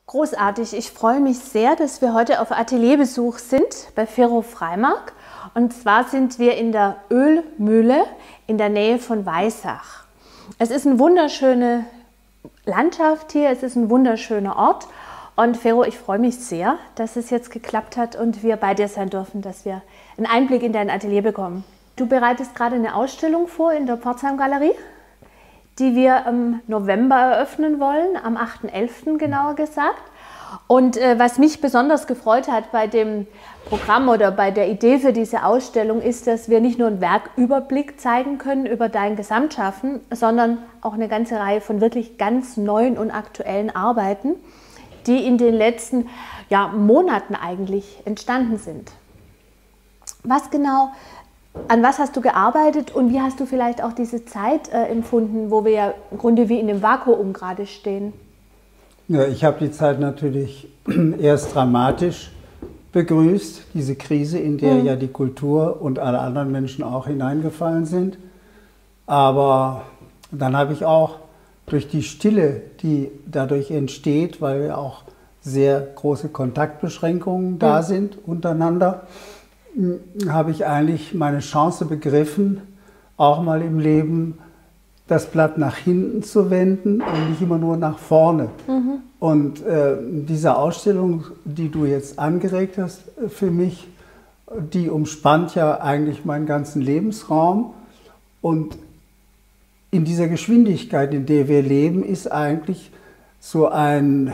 Großartig. Ich freue mich sehr, dass wir heute auf Atelierbesuch sind bei Vero Freimark. Und zwar sind wir in der Ölmühle in der Nähe von Weissach. Es ist eine wunderschöne Landschaft hier, es ist ein wunderschöner Ort. Und Vero, ich freue mich sehr, dass es jetzt geklappt hat und wir bei dir sein dürfen, dass wir einen Einblick in dein Atelier bekommen. Du bereitest gerade eine Ausstellung vor in der Pforzheim-Galerie, die wir im November eröffnen wollen, am 8.11. genauer gesagt. Und was mich besonders gefreut hat bei dem Programm oder bei der Idee für diese Ausstellung ist, dass wir nicht nur einen Werküberblick zeigen können über dein Gesamtschaffen, sondern auch eine ganze Reihe von wirklich ganz neuen und aktuellen Arbeiten, die in den letzten Monaten eigentlich entstanden sind. Was genau, an was hast du gearbeitet und wie hast du vielleicht auch diese Zeit empfunden, wo wir ja im Grunde wie in einem Vakuum gerade stehen? Ja, ich habe die Zeit natürlich erst dramatisch begrüßt, diese Krise, in der ja die Kultur und alle anderen Menschen auch hineingefallen sind. Aber dann habe ich auch durch die Stille, die dadurch entsteht, weil ja auch sehr große Kontaktbeschränkungen da sind untereinander, habe ich eigentlich meine Chance begriffen, auch mal im Leben das Blatt nach hinten zu wenden und nicht immer nur nach vorne. Und diese Ausstellung, die du jetzt angeregt hast für mich, die umspannt ja eigentlich meinen ganzen Lebensraum. Und in dieser Geschwindigkeit, in der wir leben, ist eigentlich so ein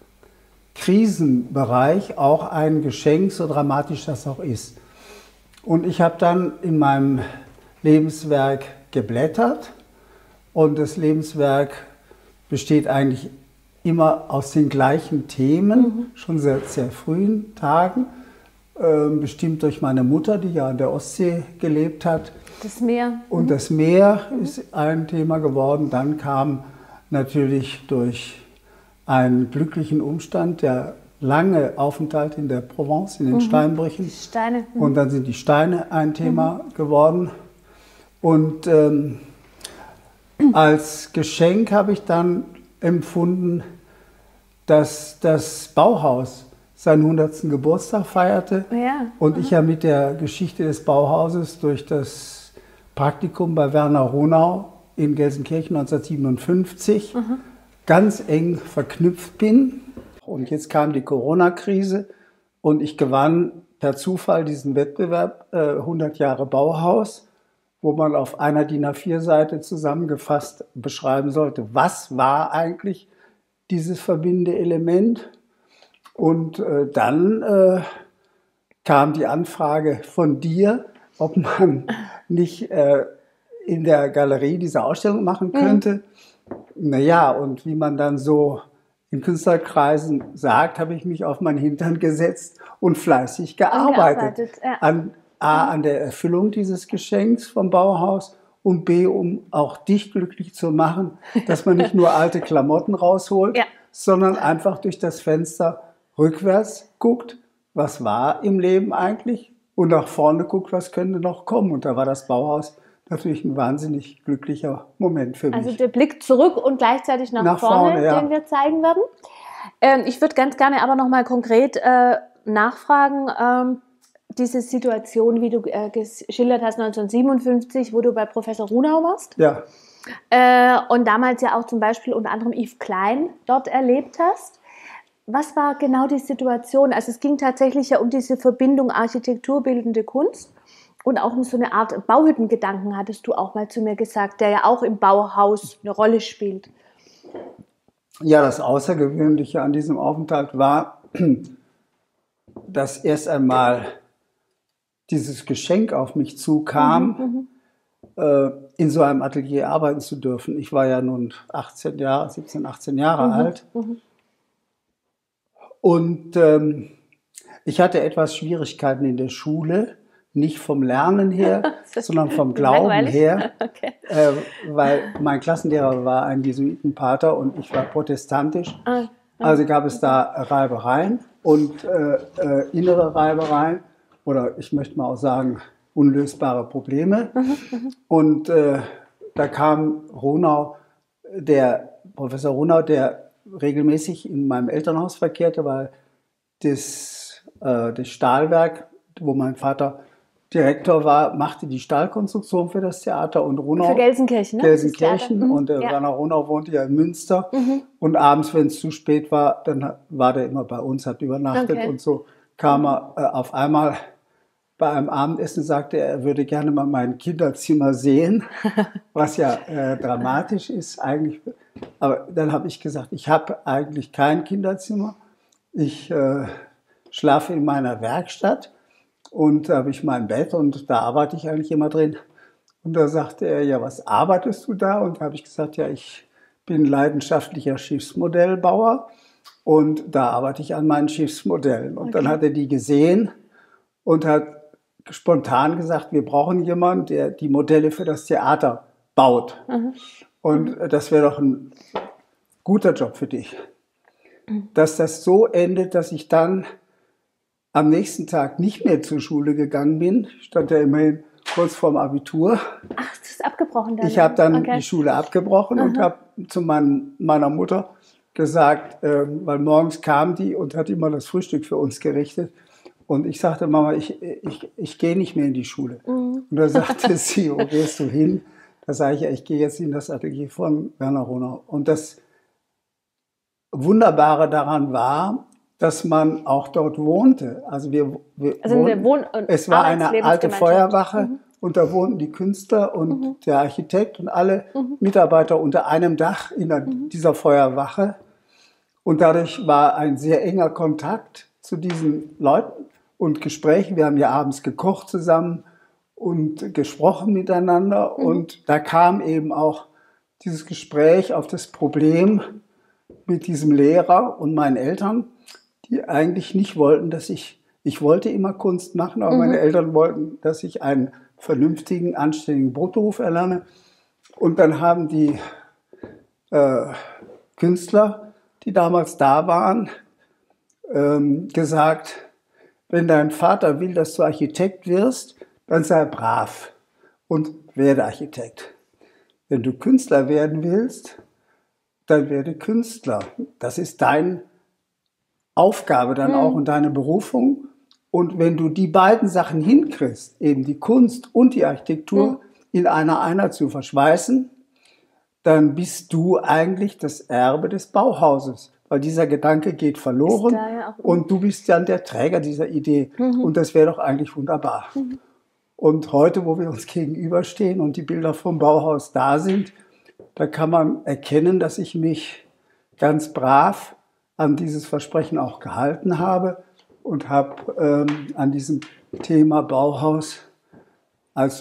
Krisenbereich auch ein Geschenk, so dramatisch das auch ist. Und ich habe dann in meinem Lebenswerk geblättert. Und das Lebenswerk besteht eigentlich immer aus den gleichen Themen, schon seit sehr frühen Tagen, bestimmt durch meine Mutter, die ja an der Ostsee gelebt hat. Das Meer. Und das Meer ist ein Thema geworden. Dann kam natürlich durch einen glücklichen Umstand der lange Aufenthalt in der Provence, in den Steinbrüchen. Die Steine. Und dann sind die Steine ein Thema geworden. Und als Geschenk habe ich dann empfunden, dass das Bauhaus seinen 100. Geburtstag feierte. Ja. Und ich ja mit der Geschichte des Bauhauses durch das Praktikum bei Werner Ronau in Gelsenkirchen 1957 ganz eng verknüpft bin. Und jetzt kam die Corona-Krise und ich gewann per Zufall diesen Wettbewerb 100 Jahre Bauhaus, wo man auf einer DIN A4-Seite zusammengefasst beschreiben sollte, was war eigentlich dieses verbindende Element. Und dann kam die Anfrage von dir, ob man nicht in der Galerie diese Ausstellung machen könnte. Naja, und wie man dann so in Künstlerkreisen sagt, habe ich mich auf meinen Hintern gesetzt und fleißig gearbeitet. An der Erfüllung dieses Geschenks vom Bauhaus und B, um auch dich glücklich zu machen, dass man nicht nur alte Klamotten rausholt, sondern einfach durch das Fenster rückwärts guckt, was war im Leben eigentlich, und nach vorne guckt, was könnte noch kommen. Und da war das Bauhaus natürlich ein wahnsinnig glücklicher Moment für mich. Also der Blick zurück und gleichzeitig nach vorne, den wir zeigen werden. Ich würde ganz gerne aber noch mal konkret nachfragen, diese Situation, wie du geschildert hast, 1957, wo du bei Professor Runau warst. Ja. Und damals ja auch zum Beispiel unter anderem Yves Klein dort erlebt hast. Was war genau die Situation? Also es ging tatsächlich ja um diese Verbindung architekturbildende Kunst und auch um so eine Art Bauhüttengedanken, hattest du auch mal zu mir gesagt, der ja auch im Bauhaus eine Rolle spielt. Ja, das Außergewöhnliche an diesem Aufenthalt war, dass erst einmal dieses Geschenk auf mich zukam, in so einem Atelier arbeiten zu dürfen. Ich war ja nun 18 Jahre alt. Und ich hatte etwas Schwierigkeiten in der Schule, nicht vom Lernen her, sondern vom Glauben her, weil mein Klassenlehrer war ein Jesuitenpater und ich war protestantisch. Also gab es da Reibereien und innere Reibereien. Oder ich möchte mal auch sagen, unlösbare Probleme. Und da kam Professor Ronau, der regelmäßig in meinem Elternhaus verkehrte, weil das Stahlwerk, wo mein Vater Direktor war, machte die Stahlkonstruktion für das Theater und Ronau. Für Gelsenkirchen, ne? Gelsenkirchen. Und der Werner Ronau wohnte ja in Münster. Und abends, wenn es zu spät war, dann war der immer bei uns, hat übernachtet. Und so kam er auf einmal bei einem Abendessen, sagte er würde gerne mal mein Kinderzimmer sehen, was ja dramatisch ist eigentlich. Aber dann habe ich gesagt, ich habe eigentlich kein Kinderzimmer. Ich schlafe in meiner Werkstatt. Und da habe ich mein Bett und da arbeite ich eigentlich immer drin. Und da sagte er, ja, was arbeitest du da? Und da habe ich gesagt, ja, ich bin leidenschaftlicher Schiffsmodellbauer und da arbeite ich an meinen Schiffsmodellen. Und dann hat er die gesehen und hat spontan gesagt, wir brauchen jemanden, der die Modelle für das Theater baut. Und das wäre doch ein guter Job für dich. Dass das so endet, dass ich dann am nächsten Tag nicht mehr zur Schule gegangen bin, stand ja immerhin kurz vorm Abitur. Ach, du hast abgebrochen dann? Ich habe dann die Schule abgebrochen und habe zu meiner Mutter gesagt, weil morgens kam die und hat immer das Frühstück für uns gerichtet. Und ich sagte, Mama, ich gehe nicht mehr in die Schule. Und da sagte sie, wo gehst du hin? Da sage ich, ja, ich gehe jetzt in das Atelier von Werner Ronau. Und das Wunderbare daran war, dass man auch dort wohnte. Also es war eine alte Feuerwache und da wohnten die Künstler und der Architekt und alle Mitarbeiter unter einem Dach in dieser Feuerwache. Und dadurch war ein sehr enger Kontakt zu diesen Leuten und Gespräche. Wir haben ja abends gekocht zusammen und gesprochen miteinander. Und da kam eben auch dieses Gespräch auf das Problem mit diesem Lehrer und meinen Eltern, die eigentlich nicht wollten, dass ich wollte immer Kunst machen, aber meine Eltern wollten, dass ich einen vernünftigen, anständigen Brotberuf erlerne. Und dann haben die Künstler, die damals da waren, gesagt, wenn dein Vater will, dass du Architekt wirst, dann sei brav und werde Architekt. Wenn du Künstler werden willst, dann werde Künstler. Das ist deine Aufgabe dann auch und deine Berufung. Und wenn du die beiden Sachen hinkriegst, eben die Kunst und die Architektur in einer Einheit zu verschweißen, dann bist du eigentlich das Erbe des Bauhauses. Weil dieser Gedanke geht verloren und du bist dann der Träger dieser Idee. Und das wäre doch eigentlich wunderbar. Und heute, wo wir uns gegenüberstehen und die Bilder vom Bauhaus da sind, da kann man erkennen, dass ich mich ganz brav an dieses Versprechen auch gehalten habe und habe an diesem Thema Bauhaus als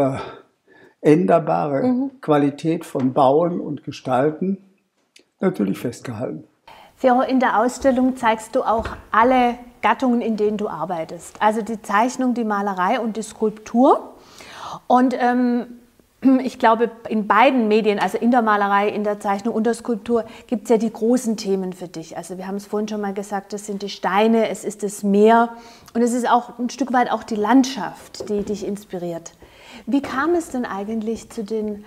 unveränderbare Qualität von Bauen und Gestalten natürlich festgehalten. Vero, in der Ausstellung zeigst du auch alle Gattungen, in denen du arbeitest. Also die Zeichnung, die Malerei und die Skulptur. Und ich glaube, in beiden Medien, also in der Malerei, in der Zeichnung und der Skulptur, gibt es ja die großen Themen für dich. Also wir haben es vorhin schon mal gesagt, das sind die Steine, es ist das Meer und es ist auch ein Stück weit auch die Landschaft, die dich inspiriert. Wie kam es denn eigentlich zu den,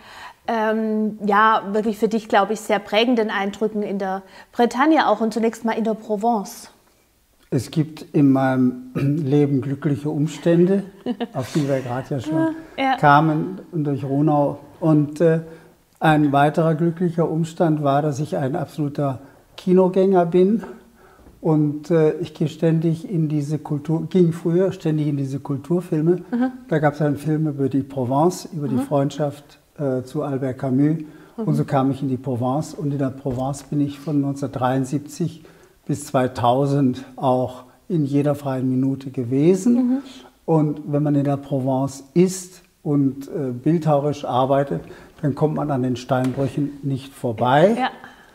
wirklich für dich, glaube ich, sehr prägenden Eindrücken in der Bretagne auch und zunächst mal in der Provence? Es gibt in meinem Leben glückliche Umstände, auf die wir gerade ja schon kamen durch Ronau. Und ein weiterer glücklicher Umstand war, dass ich ein absoluter Kinogänger bin. Und ich gehe ständig in diese ging früher ständig in diese Kulturfilme. Da gab es einen Film über die Provence, über die Freundschaft zu Albert Camus. Und so kam ich in die Provence. Und in der Provence bin ich von 1973 bis 2000 auch in jeder freien Minute gewesen. Und wenn man in der Provence ist und bildhauerisch arbeitet, dann kommt man an den Steinbrüchen nicht vorbei. Ja.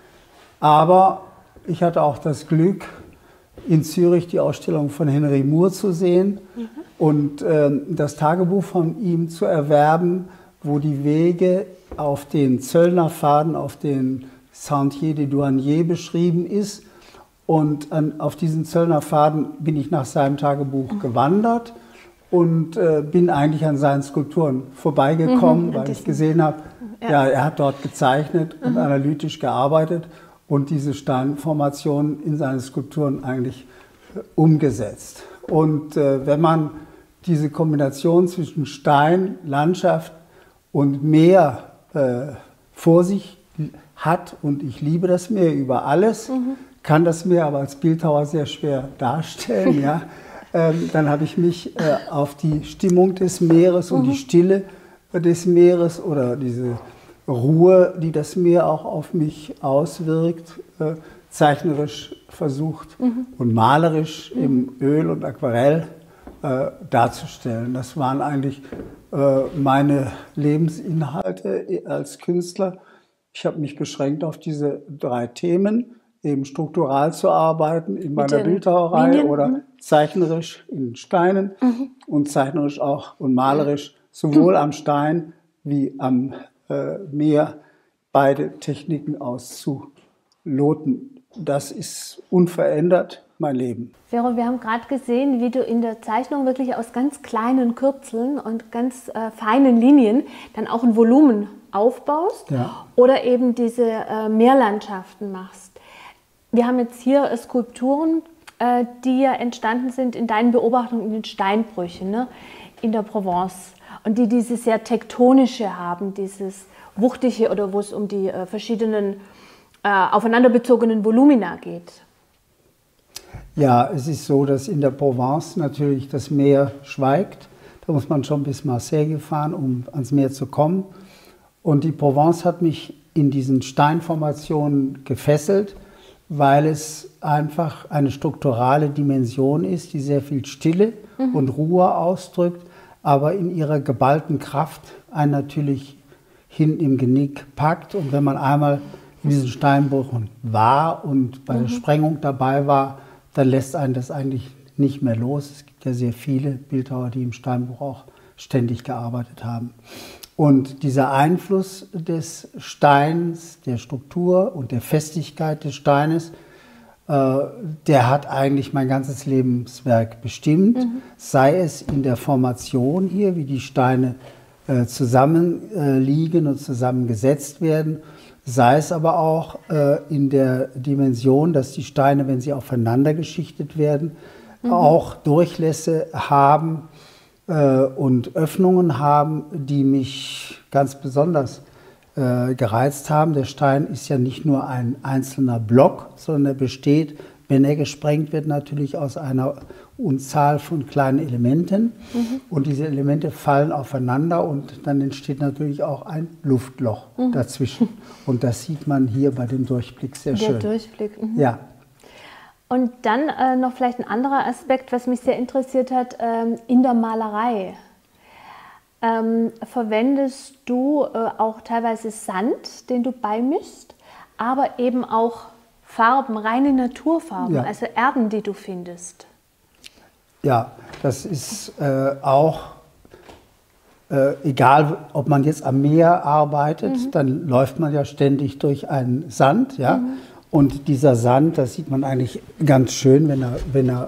Aber ich hatte auch das Glück, in Zürich die Ausstellung von Henry Moore zu sehen und das Tagebuch von ihm zu erwerben, wo die Wege auf den Zöllnerpfaden, auf den Sentier des Douaniers beschrieben ist. Und auf diesen Zöllnerpfaden bin ich nach seinem Tagebuch gewandert und bin eigentlich an seinen Skulpturen vorbeigekommen, weil ich gesehen habe, ja, er hat dort gezeichnet und analytisch gearbeitet. und diese Steinformationen in seine Skulpturen eigentlich umgesetzt. Und wenn man diese Kombination zwischen Stein, Landschaft und Meer vor sich hat, und ich liebe das Meer über alles, kann das Meer aber als Bildhauer sehr schwer darstellen, ja, dann habe ich mich auf die Stimmung des Meeres und die Stille des Meeres oder diese Ruhe, die das Meer auch auf mich auswirkt, zeichnerisch versucht und malerisch im Öl und Aquarell darzustellen. Das waren eigentlich meine Lebensinhalte als Künstler. Ich habe mich beschränkt auf diese 3 Themen, eben struktural zu arbeiten in meiner Bildhauerei Linien. oder zeichnerisch in Steinen und zeichnerisch auch und malerisch sowohl am Stein wie am Meer beide Techniken auszuloten. Das ist unverändert mein Leben. Vero, wir haben gerade gesehen, wie du in der Zeichnung wirklich aus ganz kleinen Kürzeln und ganz feinen Linien dann auch ein Volumen aufbaust oder eben diese Meerlandschaften machst. Wir haben jetzt hier Skulpturen, die ja entstanden sind in deinen Beobachtungen in den Steinbrüchen, ne, in der Provence, und die dieses sehr tektonische haben, dieses wuchtige oder wo es um die verschiedenen aufeinanderbezogenen Volumina geht. Ja, es ist so, dass in der Provence natürlich das Meer schweigt. Da muss man schon bis Marseille fahren, um ans Meer zu kommen. Und die Provence hat mich in diesen Steinformationen gefesselt, weil es einfach eine strukturale Dimension ist, die sehr viel Stille und Ruhe ausdrückt, aber in ihrer geballten Kraft einen natürlich hin im Genick packt. Und wenn man einmal in diesen Steinbrüchen war und bei der Sprengung dabei war, dann lässt einen das eigentlich nicht mehr los. Es gibt ja sehr viele Bildhauer, die im Steinbruch auch ständig gearbeitet haben. Und dieser Einfluss des Steins, der Struktur und der Festigkeit des Steines, der hat eigentlich mein ganzes Lebenswerk bestimmt. Sei es in der Formation hier, wie die Steine zusammenliegen und zusammengesetzt werden, sei es aber auch in der Dimension, dass die Steine, wenn sie aufeinander geschichtet werden, auch Durchlässe haben und Öffnungen haben, die mich ganz besonders gereizt haben. Der Stein ist ja nicht nur ein einzelner Block, sondern er besteht, wenn er gesprengt wird, natürlich aus einer Unzahl von kleinen Elementen. Und diese Elemente fallen aufeinander und dann entsteht natürlich auch ein Luftloch dazwischen. Und das sieht man hier bei dem Durchblick sehr schön. Der Durchblick. Ja. Und dann noch vielleicht ein anderer Aspekt, was mich sehr interessiert hat, in der Malerei. Verwendest du auch teilweise Sand, den du beimischst, aber eben auch Farben, reine Naturfarben, also Erden, die du findest? Ja, das ist auch egal, ob man jetzt am Meer arbeitet, dann läuft man ja ständig durch einen Sand, ja. Und dieser Sand, das sieht man eigentlich ganz schön, wenn er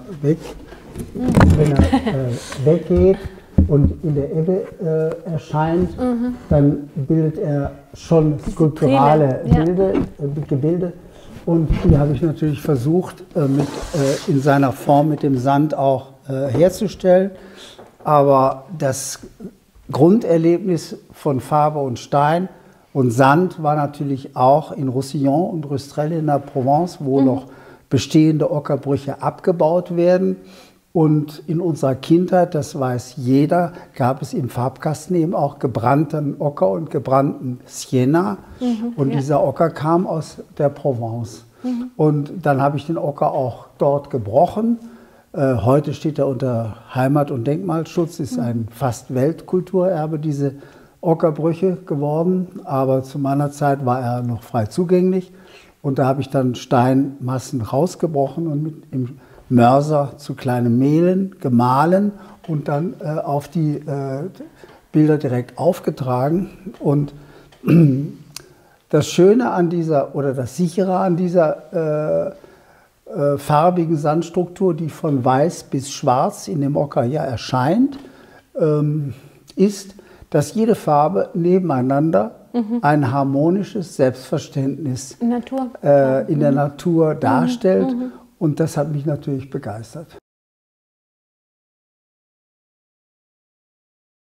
weggeht und in der Ebbe erscheint, dann bildet er schon skulpturale Gebilde. Und die habe ich natürlich versucht, in seiner Form mit dem Sand auch herzustellen. Aber das Grunderlebnis von Farbe und Stein und Sand war natürlich auch in Roussillon und Rustrel in der Provence, wo noch bestehende Ockerbrüche abgebaut werden. Und in unserer Kindheit, das weiß jeder, gab es im Farbkasten eben auch gebrannten Ocker und gebrannten Sienna. Und dieser Ocker kam aus der Provence. Und dann habe ich den Ocker auch dort gebrochen. Heute steht er unter Heimat- und Denkmalschutz, ist ein fast Weltkulturerbe, diese Ockerbrüche geworden. Aber zu meiner Zeit war er noch frei zugänglich. Und da habe ich dann Steinmassen rausgebrochen und mit im Mörser zu kleinen Mehlen gemahlen und dann auf die Bilder direkt aufgetragen. Und das Schöne an dieser oder das Sichere an dieser farbigen Sandstruktur, die von weiß bis schwarz in dem Ocker ja erscheint, ist, dass jede Farbe nebeneinander ein harmonisches Selbstverständnis Natur. in der Natur darstellt. Und das hat mich natürlich begeistert.